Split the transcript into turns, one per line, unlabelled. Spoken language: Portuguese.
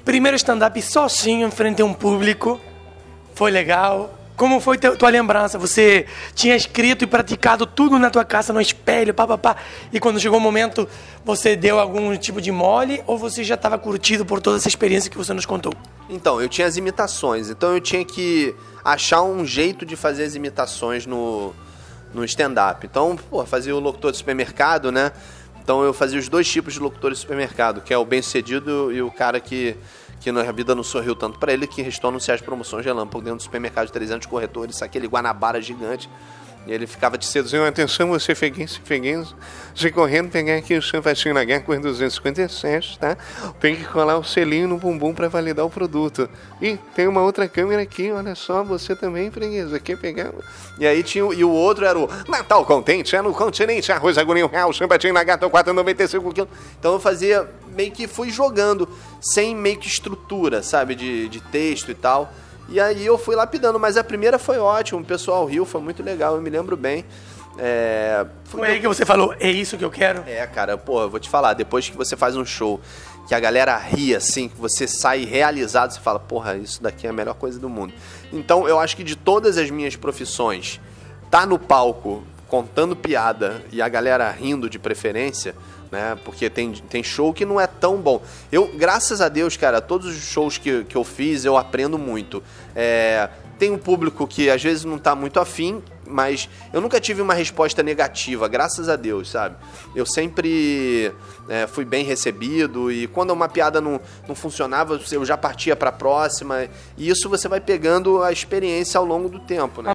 Primeiro stand-up sozinho, em frente a um público. Foi legal. Como foi tua lembrança? Você tinha escrito e praticado tudo na tua casa, no espelho, pá. E quando chegou o momento, você deu algum tipo de mole? Ou você já estava curtido por toda essa experiência que você nos contou?
Então, eu tinha as imitações. Então, eu tinha que achar um jeito de fazer as imitações no stand-up. Então, fazia o locutor de supermercado, né? Então, eu fazia os dois tipos de locutores de supermercado, que é o bem-sucedido e o cara que na vida não sorriu tanto pra ele, que restou anunciar as promoções relâmpago dentro do supermercado de 300 corretores, aquele Guanabara gigante. E ele ficava te seduzindo: atenção, você feguense, você correndo pegar aqui o seu vacina H com 257, tá? Tem que colar o selinho no bumbum pra validar o produto. E tem uma outra câmera aqui, olha só, você também, freguesa, quer pegar? E aí tinha, e o outro era o Natal Contente, é no Continente, arroz agorinho real, champatinho lagarto, 4,95 kg. Então eu fazia, meio que fui jogando, sem meio que estrutura, sabe, de texto e tal. E aí eu fui lapidando, mas a primeira foi ótima, o pessoal riu, foi muito legal, eu me lembro bem.
Foi aí que você falou, é isso que eu quero?
Cara, eu vou te falar, depois que você faz um show, que a galera ri assim, que você sai realizado, você fala, isso daqui é a melhor coisa do mundo. Então eu acho que de todas as minhas profissões, tá no palco contando piada e a galera rindo de preferência, né? Porque tem show que não é tão bom. Eu, graças a Deus, cara, todos os shows que eu fiz, eu aprendo muito. Tem um público que às vezes não tá muito afim, mas eu nunca tive uma resposta negativa, graças a Deus, sabe? Eu sempre fui bem recebido, e quando uma piada não funcionava, eu já partia pra próxima, e isso você vai pegando a experiência ao longo do tempo, né?